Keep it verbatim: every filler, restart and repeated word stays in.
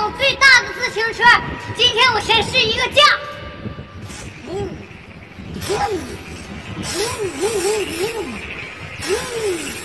网最大的自行车，今天我先试一个驾。嗯嗯嗯嗯嗯嗯。